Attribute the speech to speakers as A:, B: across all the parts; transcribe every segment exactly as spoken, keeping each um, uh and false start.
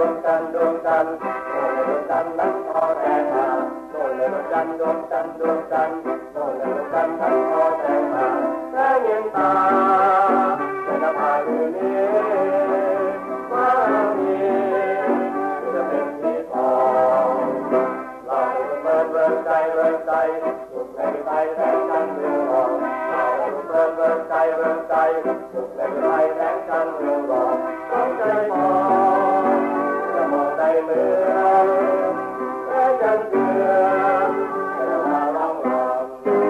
A: วงจันทร์ดวงจันทร์โน่นเลยดวงจันทร์นั้นพอแสงมาโน่นเลยดวงจันทร์ดวงจันทร์ดวงจันทร์โน่นเลยดวงจันทร์นั้นพอแสงมาแสงเย็นตาในนภาคืนนี้ฟ้ามีจะเป็นสีทองเราเปิดเบิกใจเบิกใจสุขในใจแสงจันทร์เรืองรองเราเปิดเบิกใจเบิกใจสุขในใจแสงจันทร์เรืองรองต้องใจมองจะมองได้เหมือนแสงจันทร์เรืองจะมาร้องรอง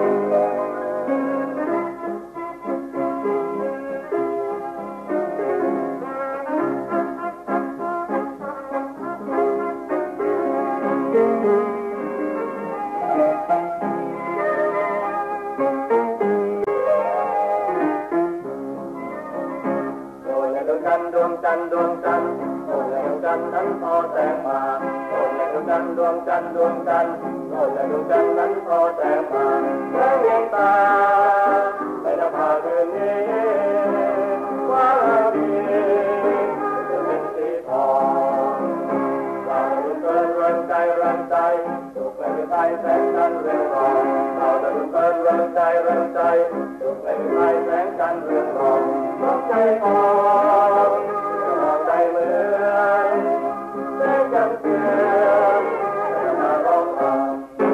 A: ดวงจันทร์ดวงจันทร์โน่นเลยดวงจันทร์นั้นพอแสงมาโน่นเลยดวงจันทร์ดวงจันทร์ดวงจันทร์โน่นเลยดวงจันทร์นั้นพอแสงมาแสงเวียนตาในนภาคืนนี้ฟ้ามีจะเป็นสีทองเราดุจเกินเรืองใจเรืองใจสุขในใจแสงจันทร์เรืองรองเราดุจเกินเรืองใจเรืองใจสุขในใจแสงจันทร์เรืองรองรักใจทองใจเหมือนแสงจันทร์เรืองจะมาร้องรำ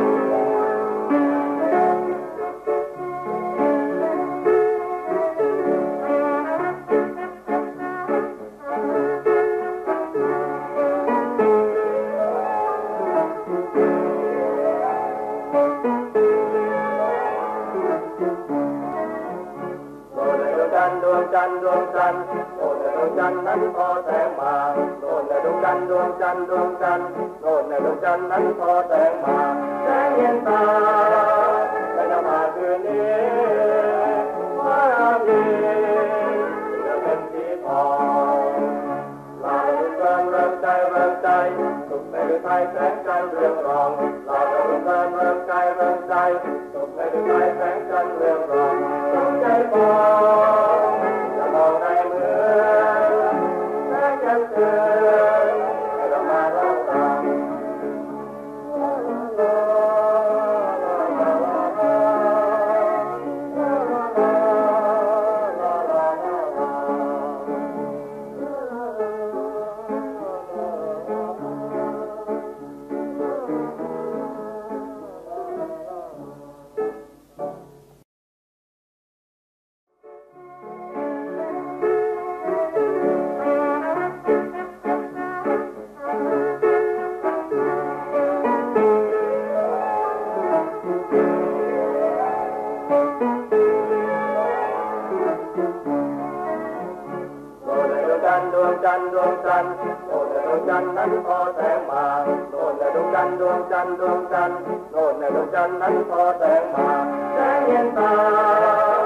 A: ดวงจันทร์ดวงจันทร์โน่นเลยดวงจันทร์นั้นพอแสงมาโน่นเลยดวงจันทร์ดวงจันทร์ดวงจันทร์โน่นเลยดวงจันทร์นั้นพอแสงมาแสงเย็นตาในนภาคืนนี้ฟ้ามีจะเป็นสีทองเราเกินเรืองใจเรืองใจสุขในฤทัยแสงจันทร์เรืองรองเราเกินเรืองใจเรืองใจสุขในฤทัยแสงจันทร์เรืองรองต้องใจมองจะมองได้เหมือนแสงจันทร์เรืองให้เรามาร้องรำดวงจันทร์ดวงจันทร์โน่นเลยดวงจันทร์นั้นพอแสงมาโน่นเลยดวงจันทร์ดวงจันทร์ดวงจันทร์โน่นเลยดวงจันทร์นั้นพอแสงมาแสงเย็นตา